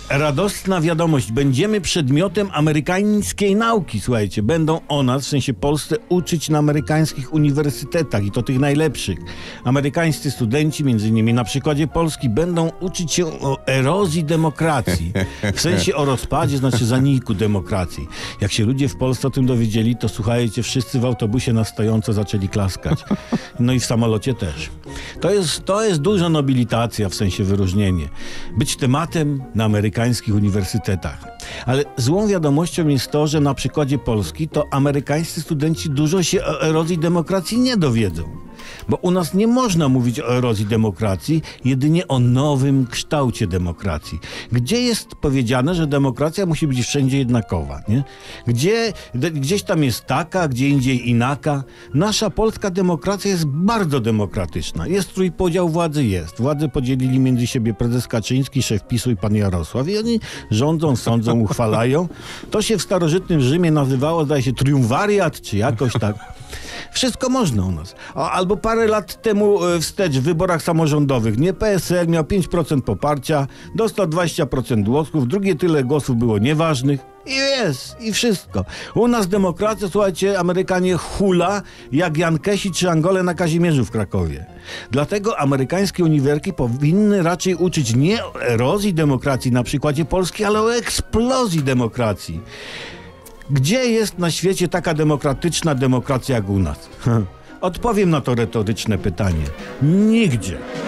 Radosna wiadomość. Będziemy przedmiotem amerykańskiej nauki, słuchajcie. Będą o nas, w sensie Polsce, uczyć na amerykańskich uniwersytetach i to tych najlepszych. Amerykańscy studenci, między innymi na przykładzie Polski, będą uczyć się o erozji demokracji. W sensie o rozpadzie, znaczy zaniku demokracji. Jak się ludzie w Polsce o tym dowiedzieli, to słuchajcie, wszyscy w autobusie na stojąco zaczęli klaskać. No i w samolocie też. To jest duża nobilitacja, w sensie wyróżnienie. Być tematem na amerykańskich uniwersytetach. Ale złą wiadomością jest to, że na przykładzie Polski to amerykańscy studenci dużo się o erozji demokracji nie dowiedzą. Bo u nas nie można mówić o erozji demokracji, jedynie o nowym kształcie demokracji. Gdzie jest powiedziane, że demokracja musi być wszędzie jednakowa, nie? Gdzieś tam jest taka, gdzie indziej inaka. Nasza polska demokracja jest bardzo demokratyczna. Jest trójpodział władzy, jest. Władzę podzielili między siebie prezes Kaczyński, szef PiS-u i pan Jarosław. I oni rządzą, sądzą, uchwalają. To się w starożytnym Rzymie nazywało, zdaje się, triumvariat, czy jakoś tak. Wszystko można u nas. Albo parę lat temu wstecz w wyborach samorządowych, nie, PSL miał 5% poparcia, dostał 20% głosów, drugie tyle głosów było nieważnych. I jest, i wszystko. U nas demokracja, słuchajcie, Amerykanie hula jak Jan Kesi czy Angole na Kazimierzu w Krakowie. Dlatego amerykańskie uniwerki powinny raczej uczyć nie o erozji demokracji na przykładzie Polski, ale o eksplozji demokracji. Gdzie jest na świecie taka demokratyczna demokracja jak u nas? Odpowiem na to retoryczne pytanie. Nigdzie.